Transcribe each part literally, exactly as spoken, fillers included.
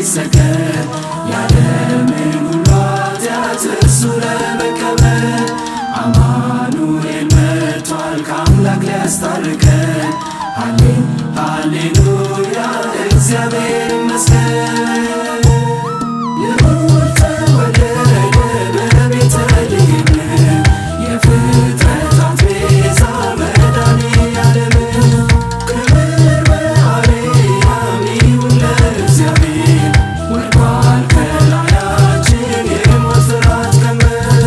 ለሚሰከር ያለምን ሁሉ ኃጢአት እርሱ ለመቀበል አማኑኤል መጥቷል ከአምላክ ሊያስታርቀን ሃሌ ሃሌሉያ እግዚአብሔር ይመስገን ልዑል ተወለደ በቤተልሔም የፍጥረታት ቤዛ መድኃኔዓለም ክብር በአርያም ይሁን ለእግዚአብሔር ወርዷል ከላያችን የሞት ፍርሃት ቀንበር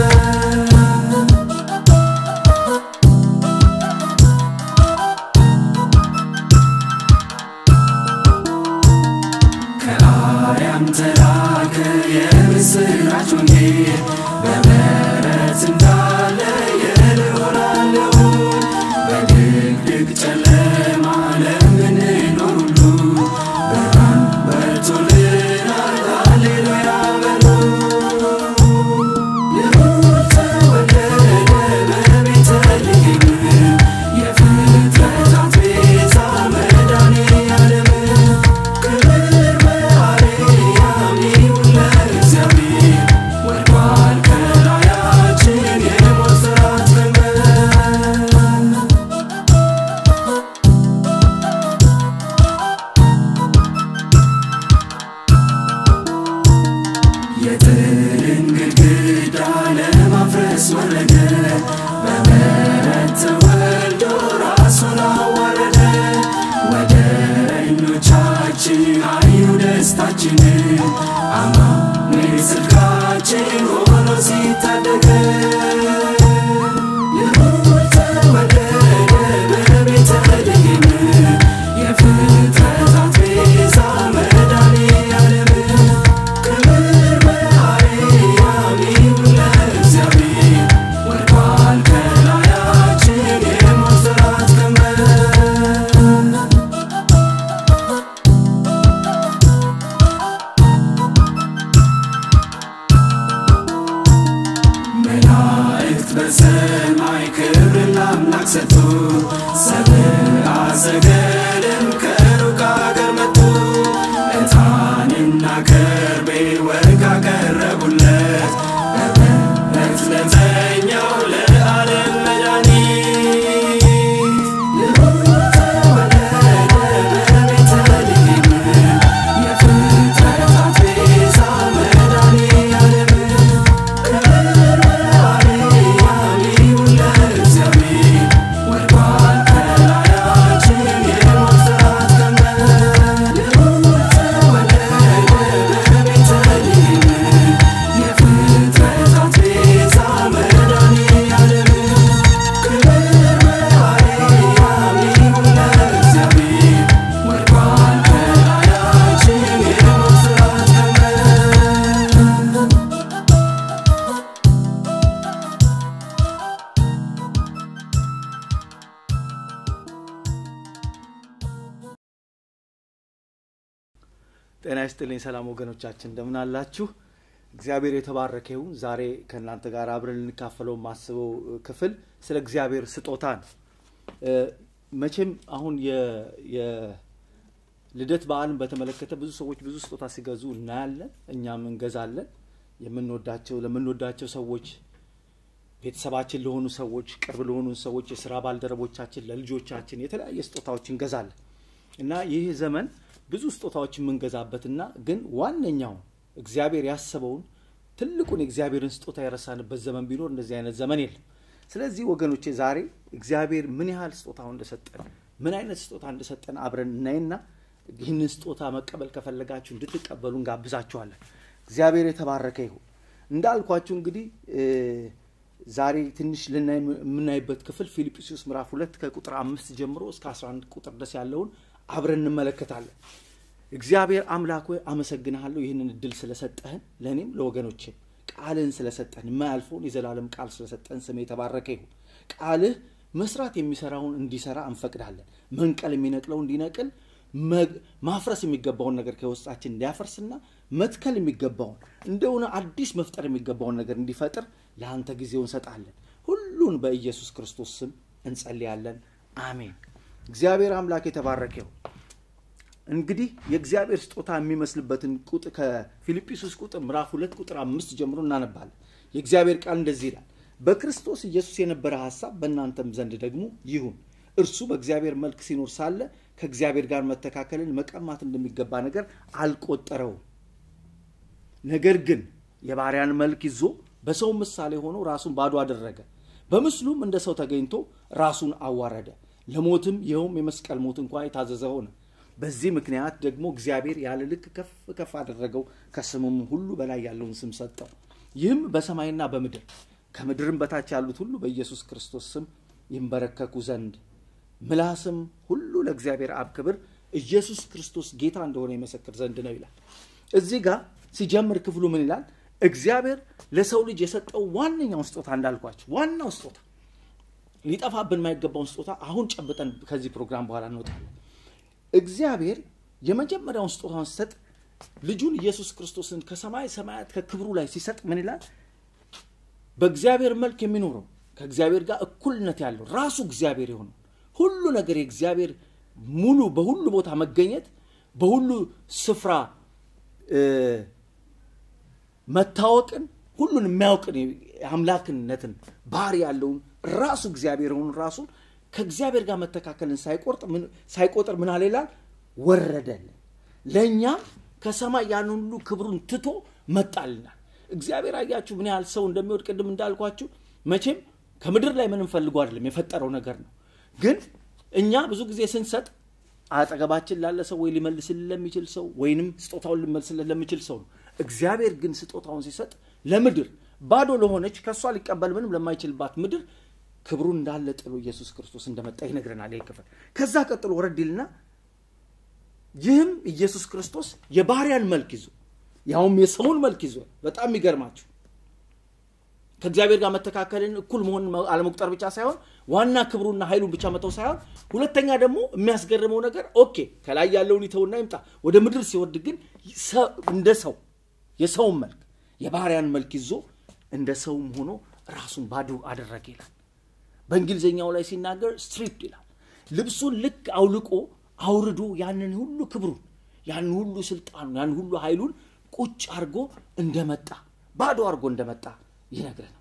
ከአርያም ተላከ የምስራች ወንጌል በበረት እንዳለ የልዑል ልዑል በድቅድቅ ጨለማ ለምንኖር ሁሉ ብርሃን በርቶልናል ሃሌሉያ በሉ ልዑል ተወለደ በቤተልሔም የፍጥረታት ቤዛ መድኃኔዓለም ክብር በአርያም ይሁን ለእግዚአብሔር ወርዷል ከላያችን የሞት ፍርሃት ቀንበር የጥልን ግድግዳ ለማፍረስ ወረደ በበረት ተወልዶ ራሱን አዋረደ ወደረኞቻችን አዩ ደስታችንን አማኑኤል ጽድቃችን ሆኖ ሲታደገን ልዑል ተወለደ በቤተልሔም የፍጥረታት ቤዛ መድኃኔዓለም ክብር በአርያም ይሁን ለእግዚአብሔር ወርዷል ከላያችን የሞት ፍርሃት ቀንበር መላእክት በሰማይ ክብርን ለአምላክ ሰጡ ሰብአ ሰገልም ከሩቅ አገር መጡ ዕጣንና ከርቤ ወርቅ አቀረቡለት በበረት ለተኛው ለዓለም መድኃኒት ልዑል ተወለደ በቤተልሔም የፍጥረታት ቤዛ መድኃኔዓለም ክብር በአርያም ይሁን ለእግዚአብሔር ወርዷል ከላያችን የሞት ፍርሃት ቀንበር ልዑል ተወለደ በቤተልሔም የፍጥረታት ቤዛ መድኃኔዓለም ክብር በአርያም ይሁን ለእግዚአብሔር ወርዷል ከላያችን የሞት ፍርሃት ቀንበር ጤና ይስጥልኝ ሰላም ወገኖቻችን እንደምን አላችሁ እግዚአብሔር የተባረከ ይሁን ዛሬ ከእናንተ ጋር አብረን እንካፈለው ማስበው ክፍል ስለ እግዚአብሔር ስጦታ ነው መቼም አሁን የ የ ልደት በዓልን በተመለከተ ብዙ ሰዎች ብዙ ስጦታ ሲገዙ እናያለን እኛም እንገዛለን የምንወዳቸው ለምንወዳቸው ሰዎች ቤተሰባችን ለሆኑ ሰዎች ቅርብ ለሆኑ ሰዎች የሥራ ባልደረቦቻችን ለልጆቻችን የተለያየ ስጦታዎችን እንገዛለን እና ይህ ዘመን ብዙ ስጦታዎችን መንገዛበትና ግን ዋነኛው እግዚአብሔር ያሰበውን ትልቁን እግዚአብሔርን ስጦታ ያረሳንበት ዘመን ቢኖር እንደዚህ አይነት ዘመን የለም ስለዚህ ወገኖቼ ዛሬ እግዚአብሔር ምን ያህል ስጦታው እንደሰጠን ምን አይነት ስጦታ እንደሰጠን አብረን እናይና ይህንን ስጦታ መቀበል ከፈለጋችሁ እንድትቀበሉ እንጋብዛችኋለን እግዚአብሔር የተባረከ ይሁን እንዳልኳችሁ እንግዲህ ዛሬ ትንሽ ለናይ ምናይበት ክፍል ፊልጵስዩስ ምዕራፍ ሁለት ከቁጥር አምስት ጀምሮ እስከ አስራ አንድ ቁጥር ድረስ ያለውን አብረን እንመለከታለን እግዚአብሔር አምላክ ሆይ አመሰግናለሁ ይህንን እድል ስለሰጠህን ለኔም ለወገኖቼም ቃልን ስለሰጠን ማያልፈውን የዘላለም ቃል ስለሰጠን ስም የተባረከ ይሁን ቃልህ መስራት የሚሰራውን እንዲሰራ እንፈቅዳለን መንቀል የሚነቅለው እንዲነቅል ማፍረስ የሚገባውን ነገር ከውስጣችን እንዲያፈርስና መትከል የሚገባውን እንደሆነ አዲስ መፍጠር የሚገባውን ነገር እንዲፈጥር ለአንተ ጊዜውን ሰጣለን ሁሉን በኢየሱስ ክርስቶስ ስም እንጸልያለን አሜን እግዚአብሔር አምላክ የተባረከ ይሁን እንግዲህ የእግዚአብሔር ስጦታ የሚመስልበትን ቁጥር ከፊልጵስዩስ ቁጥር ምዕራፍ ሁለት ቁጥር አምስት ጀምሮ እናነባለን። የእግዚአብሔር ቃል እንደዚህ ይላል፣ በክርስቶስ ኢየሱስ የነበረ ሐሳብ በእናንተም ዘንድ ደግሞ ይሁን። እርሱ በእግዚአብሔር መልክ ሲኖር ሳለ ከእግዚአብሔር ጋር መተካከልን መቀማት እንደሚገባ ነገር አልቆጠረው። ነገር ግን የባሪያን መልክ ይዞ በሰው ምሳሌ ሆኖ ራሱን ባዶ አደረገ። በምስሉም እንደ ሰው ተገኝቶ ራሱን አዋረደ፣ ለሞትም ይኸውም የመስቀል ሞት እንኳን የታዘዘ ሆነ። በዚህ ምክንያት ደግሞ እግዚአብሔር ያለ ልክ ከፍ ከፍ አደረገው፣ ከስሙም ሁሉ በላይ ያለውን ስም ሰጠው። ይህም በሰማይና በምድር ከምድርም በታች ያሉት ሁሉ በኢየሱስ ክርስቶስ ስም ይንበረከኩ ዘንድ ምላስም ሁሉ ለእግዚአብሔር አብ ክብር ኢየሱስ ክርስቶስ ጌታ እንደሆነ ይመሰክር ዘንድ ነው ይላል። እዚህ ጋር ሲጀምር ክፍሉ ምን ይላል? እግዚአብሔር ለሰው ልጅ የሰጠው ዋነኛው ስጦታ እንዳልኳችሁ ዋናው ስጦታ ሊጠፋብን የማይገባው ስጦታ አሁን ጨብጠን ከዚህ ፕሮግራም በኋላ እንወጣለን። እግዚአብሔር የመጀመሪያውን ስጦታውን ሲሰጥ ልጁን ኢየሱስ ክርስቶስን ከሰማይ ሰማያት ከክብሩ ላይ ሲሰጥ ምን ይላል? በእግዚአብሔር መልክ የሚኖረው ከእግዚአብሔር ጋር እኩልነት ያለው ራሱ እግዚአብሔር የሆነው ሁሉ ነገር የእግዚአብሔር ሙሉ በሁሉ ቦታ መገኘት በሁሉ ስፍራ መታወቅን ሁሉን የሚያውቅን አምላክነትን ባህሪ ያለውን ራሱ እግዚአብሔር ሆኖ ራሱን ከእግዚአብሔር ጋር መተካከልን ሳይቆርጥ ምን ሳይቆጥር ምን አለ ይላል? ወረደልን። ለኛ ከሰማይ ያን ሁሉ ክብሩን ትቶ መጣልና። እግዚአብሔር አያችሁ ምን ያህል ሰው እንደሚወድ ቅድም እንዳልኳችሁ መቼም ከምድር ላይ ምንም ፈልጎ አይደለም የፈጠረው ነገር ነው። ግን እኛ ብዙ ጊዜ ስንሰጥ አጠገባችን ላለ ሰው ወይ ሊመልስልን ለሚችል ሰው ወይንም ስጦታውን ሊመልስልን ለሚችል ሰው ነው። እግዚአብሔር ግን ስጦታውን ሲሰጥ ለምድር ባዶ ለሆነች ከሷ ሊቀበል ምንም ለማይችልባት ምድር ክብሩን እንዳለ ጥሎ ኢየሱስ ክርስቶስ እንደመጣ ይነግረናል። ይሄ ክፍል ከዛ ቀጥሎ ወረድልና ይህም ኢየሱስ ክርስቶስ የባሪያን መልክ ይዞ ያውም የሰውን መልክ ይዞ በጣም ይገርማችሁ ከእግዚአብሔር ጋር መተካከልን እኩል መሆን አለመቁጠር ብቻ ሳይሆን ዋና ክብሩና ኃይሉን ብቻ መተው ሳይሆን ሁለተኛ ደግሞ የሚያስገርመው ነገር ኦኬ ከላይ ያለውን ይተውና ይምጣ ወደ ምድር ሲወርድ ግን እንደ ሰው የሰውን መልክ የባሪያን መልክ ይዞ እንደ ሰውም ሆኖ ራሱን ባዶ አደረገ ይላል። በእንግሊዘኛው ላይ ሲናገር ስትሪፕ ይላል። ልብሱን ልክ አውልቆ አውርዶ ያንን ሁሉ ክብሩን ያን ሁሉ ስልጣኑን ያን ሁሉ ኃይሉን ቁጭ አርጎ እንደመጣ ባዶ አርጎ እንደመጣ ይነግረናል።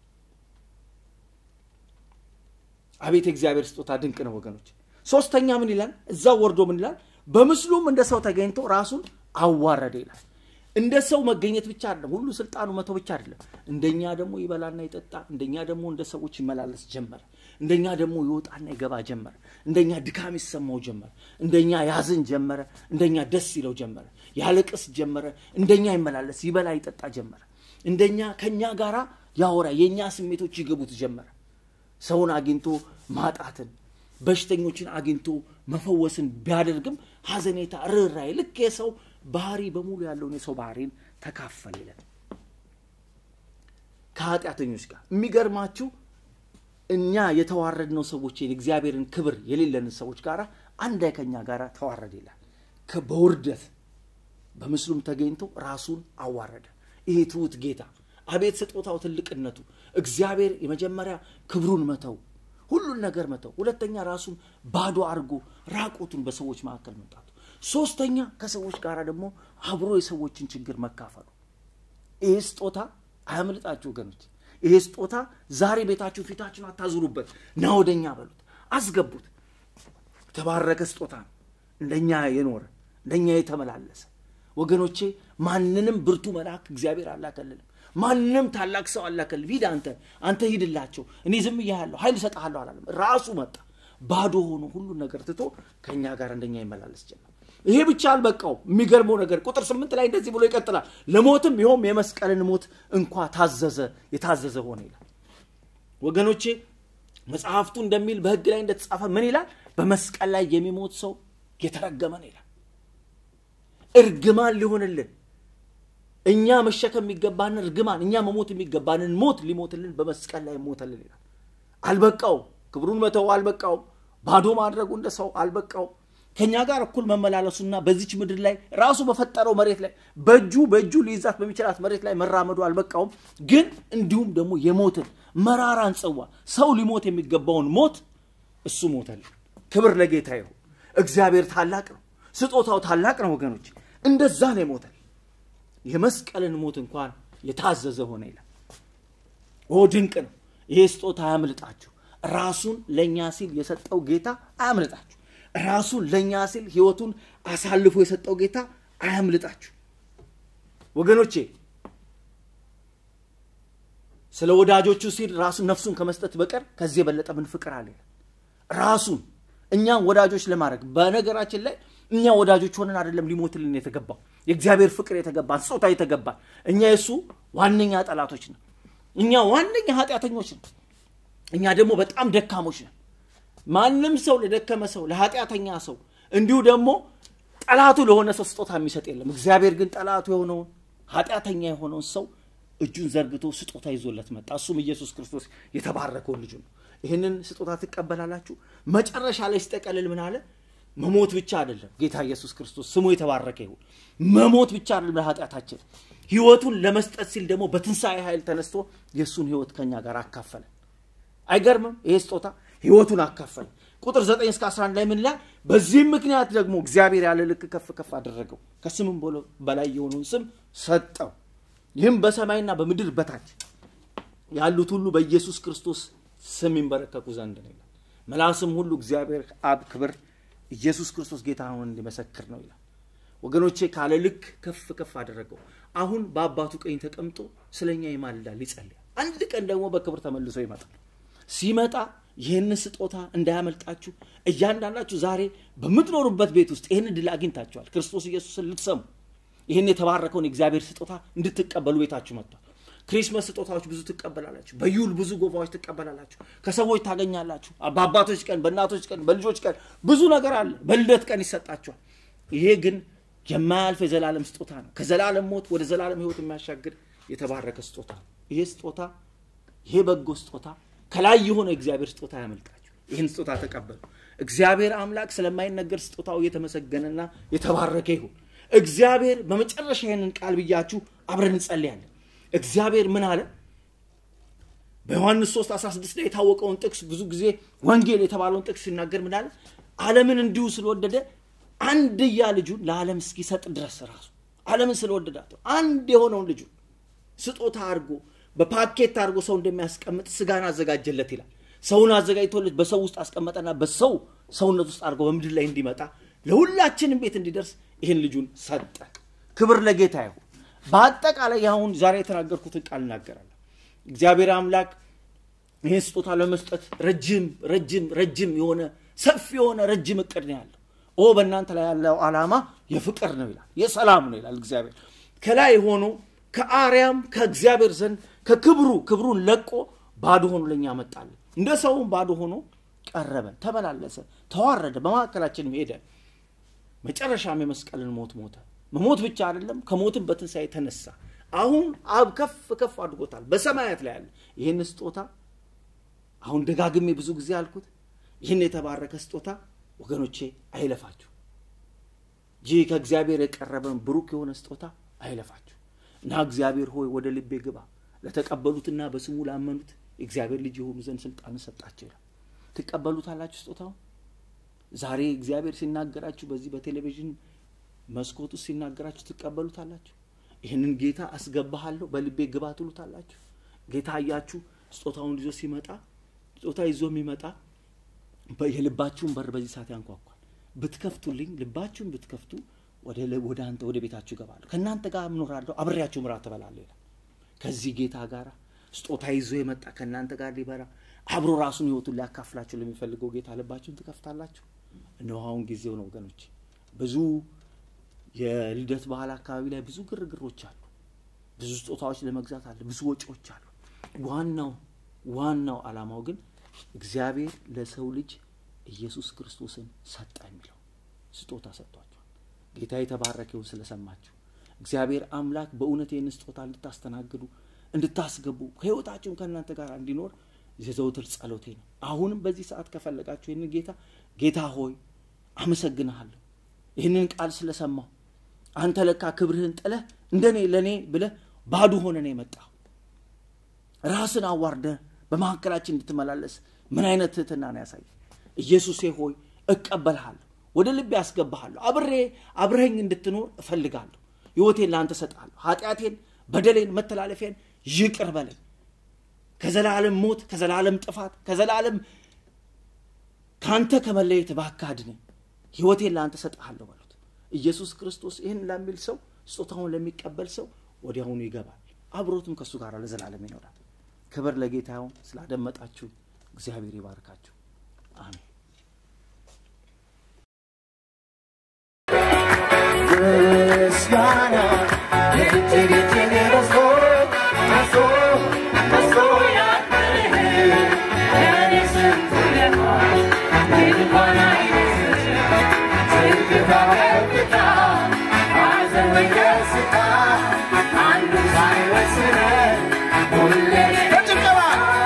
አቤት እግዚአብሔር ስጦታ ድንቅ ነው ወገኖች። ሶስተኛ ምን ይላል? እዛው ወርዶ ምን ይላል? በምስሉም እንደ ሰው ተገኝቶ ራሱን አዋረደ ይላል። እንደ ሰው መገኘት ብቻ አይደለም ሁሉ ስልጣኑ መተው ብቻ አይደለም እንደኛ ደግሞ ይበላና ይጠጣ እንደኛ ደግሞ እንደ ሰዎች ይመላለስ ጀመረ እንደኛ ደግሞ ይወጣና ይገባ ጀመረ እንደኛ ድካም ይሰማው ጀመረ እንደኛ ያዝን ጀመረ እንደኛ ደስ ይለው ጀመረ ያለቅስ ጀመረ እንደኛ ይመላለስ ይበላ ይጠጣ ጀመረ እንደኛ ከኛ ጋራ ያወራ የኛ ስሜቶች ይገቡት ጀመረ ሰውን አግኝቶ ማጣትን በሽተኞችን አግኝቶ መፈወስን ቢያደርግም ሐዘኔታ ርራይ ልክ የሰው ባህሪ በሙሉ ያለው የሰው ባህሪን ተካፈለ ይላል ከኃጢአተኞች ጋር። የሚገርማችሁ እኛ የተዋረድነው ሰዎች የእግዚአብሔርን ክብር የሌለን ሰዎች ጋራ አንድ አይከኛ ጋራ ተዋረደ ይላል። ከበውርደት በምስሉም ተገኝቶ ራሱን አዋረደ። ይሄ ትሁት ጌታ አቤት ስጦታው ትልቅነቱ እግዚአብሔር የመጀመሪያ ክብሩን መተው ሁሉን ነገር መተው ሁለተኛ ራሱን ባዶ አርጎ ራቁቱን በሰዎች መካከል መጣቱ ሶስተኛ ከሰዎች ጋራ ደግሞ አብሮ የሰዎችን ችግር መካፈሉ። ይሄ ስጦታ አያመልጣችሁ ወገኖች። ይሄ ስጦታ ዛሬ ቤታችሁ ፊታችሁን አታዙሩበት ና ወደኛ በሉት አስገቡት። ተባረከ ስጦታ እንደኛ የኖረ እንደኛ የተመላለሰ ወገኖቼ ማንንም ብርቱ መልአክ እግዚአብሔር አላከልልም ማንንም ታላቅ ሰው አላከልል ሂድ አንተ አንተ ሂድላቸው እኔ ዝም ይያለሁ ኃይል ሰጣለሁ አላለም ራሱ መጣ ባዶ ሆኖ ሁሉ ነገር ትቶ ከኛ ጋር እንደኛ ይመላለስ ጀመረ። ይሄ ብቻ አልበቃው የሚገርመው ነገር ቁጥር ስምንት ላይ እንደዚህ ብሎ ይቀጥላል ለሞትም ይሁን የመስቀልን ሞት እንኳን ታዘዘ የታዘዘ ሆነ ይላል። ወገኖቼ መጽሐፍቱ እንደሚል በሕግ ላይ እንደተጻፈ ምን ይላል? በመስቀል ላይ የሚሞት ሰው የተረገመ ነው ይላል። እርግማን ሊሆንልን እኛ መሸከም የሚገባን እርግማን እኛ መሞት የሚገባንን ሞት ሊሞትልን በመስቀል ላይ ሞተልን ይላል። አልበቃው ክብሩን መተው አልበቃው ባዶ ማድረጉ እንደሰው አልበቃው ከኛ ጋር እኩል መመላለሱና በዚች ምድር ላይ ራሱ በፈጠረው መሬት ላይ በእጁ በእጁ ሊይዛት በሚችላት መሬት ላይ መራመዱ አልበቃው ግን እንዲሁም ደግሞ የሞትን መራራን ጽዋ ሰው ሊሞት የሚገባውን ሞት እሱ ሞተልን። ክብር ለጌታ ይሁን። እግዚአብሔር ታላቅ ነው። ስጦታው ታላቅ ነው ወገኖች እንደዛ ነው የሞተው የመስቀልን ሞት እንኳን የታዘዘ ሆነ ይላል ኦ ድንቅ ነው ይሄ ስጦታ ያምልጣችሁ ራሱን ለኛ ሲል የሰጠው ጌታ አያምልጣችሁ ራሱን ለኛ ሲል ህይወቱን አሳልፎ የሰጠው ጌታ አያምልጣችሁ ወገኖቼ ስለ ወዳጆቹ ሲል ራሱን ነፍሱን ከመስጠት በቀር ከዚህ የበለጠ ምን ፍቅር አለ ራሱን እኛን ወዳጆች ለማድረግ በነገራችን ላይ እኛ ወዳጆች ሆነን አይደለም ሊሞትልን የተገባው የእግዚአብሔር ፍቅር የተገባን ስጦታ የተገባን እኛ የሱ ዋነኛ ጠላቶች ነን እኛ ዋነኛ ኃጢያተኞች ነን እኛ ደግሞ በጣም ደካሞች ነን ማንንም ሰው ለደከመ ሰው ለኃጢያተኛ ሰው እንዲሁ ደግሞ ጠላቱ ለሆነ ሰው ስጦታ የሚሰጥ የለም እግዚአብሔር ግን ጠላቱ የሆነው ኃጢያተኛ የሆነው ሰው እጁን ዘርግቶ ስጦታ ይዞለት መጣ እሱም ኢየሱስ ክርስቶስ የተባረከው ልጅ ነው ይሄንን ስጦታ ተቀበላላችሁ መጨረሻ ላይ ሲጠቀልል ምን አለ መሞት ብቻ አይደለም ጌታ ኢየሱስ ክርስቶስ ስሙ የተባረከ ይሁን መሞት ብቻ አይደለም ለኃጢያታችን ህይወቱን ለመስጠት ሲል ደግሞ በትንሳኤ ኃይል ተነስቶ የሱን ህይወት ከኛ ጋር አካፈለ አይገርምም ይሄ ስጦታ ህይወቱን አካፈለ ቁጥር ዘጠኝ እስከ አስራ አንድ ላይ ምን ይላል በዚህ ምክንያት ደግሞ እግዚአብሔር ያለ ልክ ከፍ ከፍ አደረገው ከስምም በላይ የሆነውን ስም ሰጠው ይህም በሰማይና በምድር በታች ያሉት ሁሉ በኢየሱስ ክርስቶስ ስም ይንበረከኩ ዘንድ ነው ይላል መላስም ሁሉ እግዚአብሔር አብ ክብር ኢየሱስ ክርስቶስ ጌታ ሆኖ እንዲመሰክር ነው ይላል ወገኖቼ ካለ ልክ ከፍ ከፍ አደረገው አሁን በአባቱ ቀኝ ተቀምጦ ስለኛ ይማልዳል ይጸልያል አንድ ቀን ደግሞ በክብር ተመልሶ ይመጣል ሲመጣ ይሄን ስጦታ እንዳያመልጣችሁ እያንዳንዳችሁ ዛሬ በምትኖሩበት ቤት ውስጥ ይሄን ድል አግኝታችኋል ክርስቶስ ኢየሱስን ልትሰሙ ይሄን የተባረከውን እግዚአብሔር ስጦታ እንድትቀበሉ ቤታችሁ መጥቷል ክሪስማስ ስጦታዎች ብዙ ትቀበላላችሁ በዩል ብዙ ጎባዎች ትቀበላላችሁ ከሰዎች ታገኛላችሁ በአባቶች ቀን በእናቶች ቀን በልጆች ቀን ብዙ ነገር አለ በልደት ቀን ይሰጣችኋል ይሄ ግን የማያልፍ የዘላለም ስጦታ ነው ከዘላለም ሞት ወደ ዘላለም ህይወት የሚያሻግር የተባረከ ስጦታ ነው ይሄ ስጦታ ይሄ በጎ ስጦታ ከላይ የሆነ እግዚአብሔር ስጦታ ያመልጣችሁ ይሄን ስጦታ ተቀበሉ እግዚአብሔር አምላክ ስለማይነገር ስጦታው የተመሰገነና የተባረከ ይሁን እግዚአብሔር በመጨረሻ ይሄንን ቃል ብያችሁ አብረን እንጸልያለን እግዚአብሔር ምን አለ በዮሐንስ ሶስት አስራ ስድስት ላይ የታወቀውን ጥቅስ ብዙ ጊዜ ወንጌል የተባለውን ጥቅስ ሲናገር ምን አለ ዓለምን እንዲሁ ስለወደደ አንድያ ልጁን ለዓለም እስኪሰጥ ድረስ ራሱ ዓለምን ስለወደዳቸው አንድ የሆነውን ልጁ ስጦታ አድርጎ በፓኬት አድርጎ ሰው እንደሚያስቀምጥ ስጋን አዘጋጀለት ይላል ሰውን አዘጋጅቶለት በሰው ውስጥ አስቀመጠና በሰው ሰውነት ውስጥ አድርጎ በምድር ላይ እንዲመጣ ለሁላችንም ቤት እንዲደርስ ይሄን ልጁን ሰጠ ክብር ለጌታ ይሁን በአጠቃላይ ያሁን ዛሬ የተናገርኩትን ቃል እናገራለሁ እግዚአብሔር አምላክ ይሄን ስጦታ ለመስጠት ረጅም ረጅም ረጅም የሆነ ሰፊ የሆነ ረጅም እቅድ ነው ያለው ኦ በእናንተ ላይ ያለው ዓላማ የፍቅር ነው ይላል የሰላም ነው ይላል እግዚአብሔር ከላይ ሆኖ ከአርያም ከእግዚአብሔር ዘንድ ከክብሩ ክብሩን ለቆ ባዶ ሆኖ ለኛ መጣል እንደ ሰውም ባዶ ሆኖ ቀረበ ተበላለሰ ተዋረደ በማከላችን ሄደ መጨረሻም የመስቀልን ሞት ሞተ መሞት ብቻ አይደለም ከሞትም በትንሳኤ ተነሳ አሁን አብ ከፍ ከፍ አድርጎታል በሰማያት ላይ ያለ ይሄን ስጦታ አሁን ደጋግሜ ብዙ ጊዜ አልኩት ይሄን የተባረከ ስጦታ ወገኖቼ አይለፋችሁ ጂ ከእግዚአብሔር የቀረበን ብሩክ የሆነ ስጦታ አይለፋችሁ እና እግዚአብሔር ሆይ ወደ ልቤ ግባ ለተቀበሉትና በስሙ ላመኑት እግዚአብሔር ልጅ የሆኑ ዘንድ ስልጣን ሰጣቸው ይላል ተቀበሉታላችሁ ስጦታው ዛሬ እግዚአብሔር ሲናገራችሁ በዚህ በቴሌቪዥን መስኮቱ ሲናገራችሁ ተቀበሉታላችሁ ይሄንን ጌታ አስገባሃለሁ በልቤ ግባ ትሉታላችሁ ጌታ አያችሁ ስጦታውን ይዞ ሲመጣ ስጦታ ይዞ የሚመጣ በየልባችሁን በር በዚህ ሰዓት ያንኳኳል ብትከፍቱልኝ ልባችሁን ብትከፍቱ ወደ ወደ አንተ ወደ ቤታችሁ ገባለሁ ከናንተ ጋር ምኖራለሁ አብሬያችሁ ምራት ተበላለሁ ይላል ከዚህ ጌታ ጋር ስጦታ ይዞ የመጣ ከናንተ ጋር ሊበራ አብሮ ራሱን ህይወቱን ሊያካፍላችሁ ለሚፈልገው ጌታ ልባችሁን ትከፍታላችሁ ነው አሁን ጊዜው ነው ወገኖች ብዙ የልደት በዓል አካባቢ ላይ ብዙ ግርግሮች አሉ ብዙ ስጦታዎች ለመግዛት አለ ብዙ ወጪዎች አሉ ዋናው ዋናው ዓላማው ግን እግዚአብሔር ለሰው ልጅ ኢየሱስ ክርስቶስን ሰጣ የሚለው ስጦታ ሰጥቷቸዋል ጌታ የተባረከው ስለሰማችሁ እግዚአብሔር አምላክ በእውነት ይህን ስጦታ እንድታስተናግዱ እንድታስገቡ ከህይወታችሁም ከእናንተ ጋር እንዲኖር የዘወትር ጸሎቴ ነው አሁንም በዚህ ሰዓት ከፈለጋችሁ ይህን ጌታ ጌታ ሆይ አመሰግናለሁ ይህንን ቃል ስለሰማው አንተ ለካ ክብርህን ጥለህ እንደኔ ለኔ ብለህ ባዶ ሆነ ነው የመጣው ራስን አዋርደ በማከላችን እንድትመላለስ ምን አይነት ትህትና ነው ያሳየ ኢየሱስ ሆይ እቀበልሃለሁ ወደ ልብ ያስገባሃለሁ አብሬ አብረኝ እንድትኖር እፈልጋለሁ ህይወቴን ላንተ ሰጣለሁ ኃጢያቴን በደሌን መተላለፌን ይቅር በለኝ ከዘላለም ሞት ከዘላለም ጥፋት ከዘላለም ካንተ ከመለየት ባካድነኝ ህይወቴን ላንተ ሰጣለሁ ማለት ኢየሱስ ክርስቶስ ይሄን ለሚል ሰው ጾታውን ለሚቀበል ሰው ወዲያውኑ ይገባል አብሮቱን ከሱ ጋር ለዘላለም ይኖራል ክብር ለጌታ ይሁን ስላደመጣችሁ እግዚአብሔር ይባርካችሁ አሜን Christiana, it's a it's a little soul, my soul, my soul, yeah, and it's a little heart. Little one I is, take it back every time. Eyes and we get it out, and the silence in it. We'll let it go.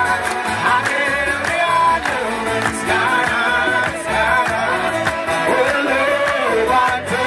I can't be on you, Christiana, Christiana. We'll live on to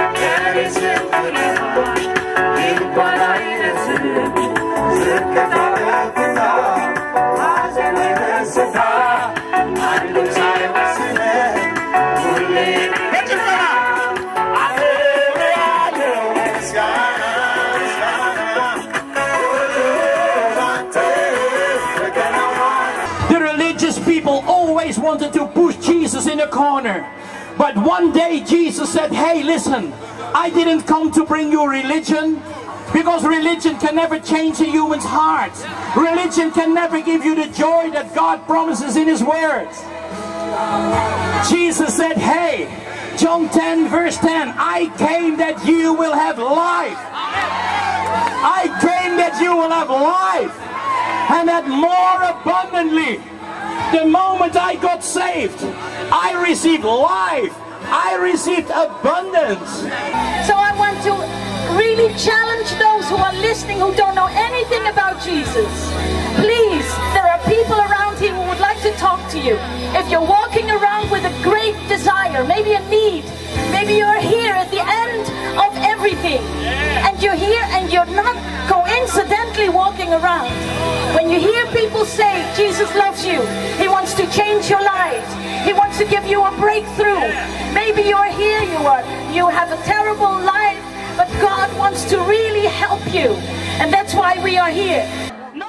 What I always wanted to push Jesus in a corner. But one day Jesus said, hey, listen, I didn't come to bring you religion, because religion can never change a human's heart. Religion can never give you the joy that God promises in His Word. Jesus said, hey, John ten verse ten, I came that you will have life. I came that you will have life, and that more abundantly. The moment I got saved, I received life. I received abundance. So I want to really challenge those who are listening who don't know anything about Jesus. Please, there are people around here who would like to talk to you. If you're walking around with a great desire, maybe a need, maybe you're here at the end of everything, and you're here and you're not coincidentally walking around. When you hear people say Jesus loves you, He wants to change your life, He wants to give you a breakthrough. Maybe you're here, you are you have a terrible life, but God wants to really help you, and that's why we are here. No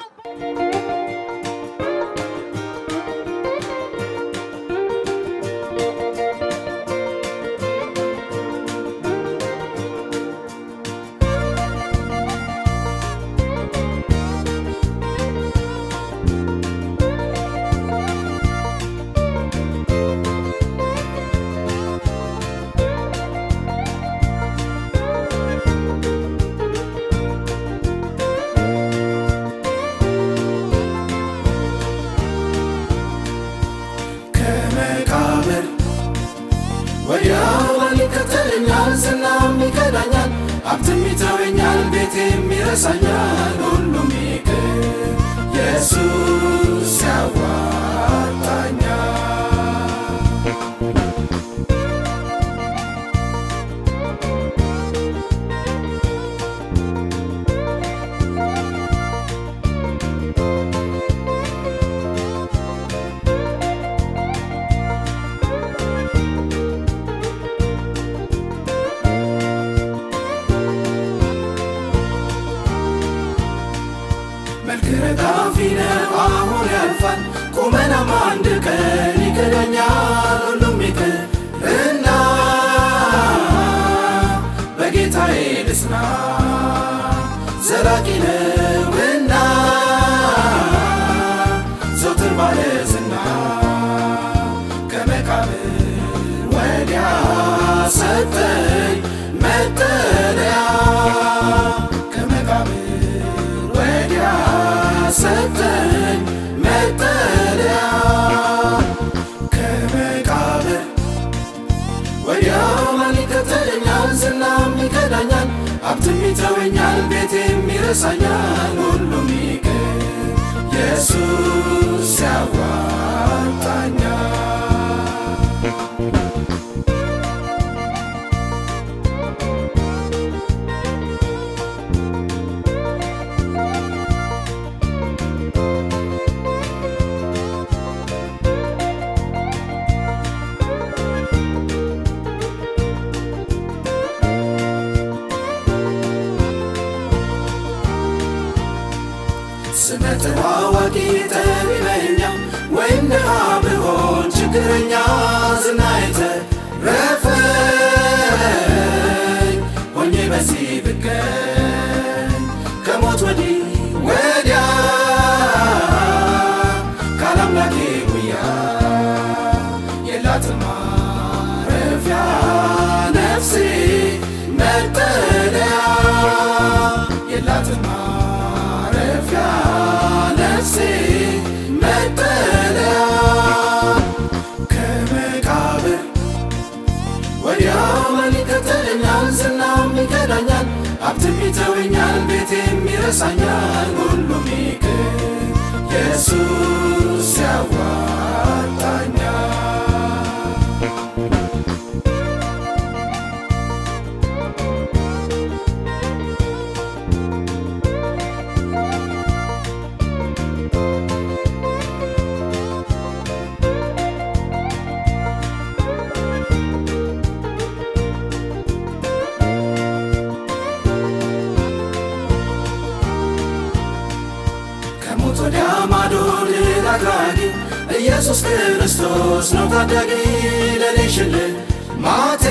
ኢየሱስ ክርስቶስ ነው ታዳጊ ለኔ ሽልማቴ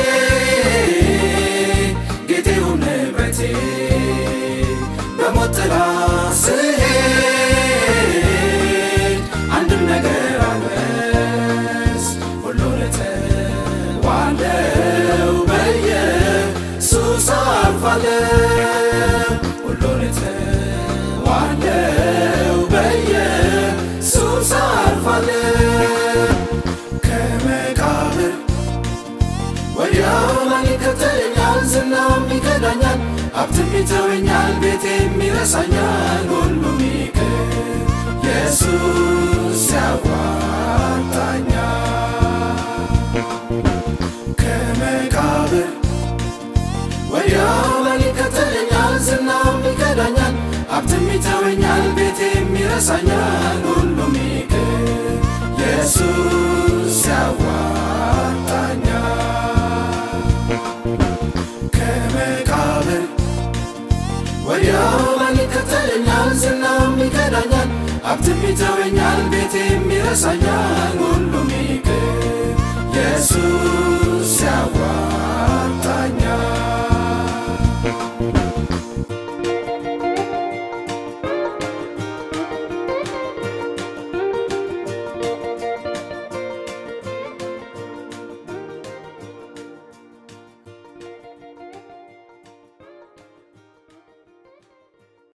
ጌቴው ንብረቴ በሞት ጥላ ስሄድ አንድም ነገር አልበስ ሁሉን እተዋለሁ በኢየሱስ አልፋለሁ ሁሉን እተዋለሁ በኢየሱስ አልፋለሁ ከመቃብር ወዲያው ማን ይከተለኛል ዝናም ይከዳኛል ሀብትም ይተወኛል ቤቴም ይረሳኛል ሁሉም ይቅር ኢየሱስ ያዋጣኛል ከመቃብር ወዲያው ማን ይከተለኛል ዝናም ይከዳኛል ሀብትም ይተወኛል ቤቴም ይረሳኛል ሁሉም ይቅር ኢየሱስ ያዋጣኛል ከመቃብር ወዲያው ማን ይከተለኛል ዝናም ይከዳኛል ሀብትም ይተወኛል ቤቴም ይረሳኛል ሁሉም ይቅር ኢየሱስ ያዋጣኛል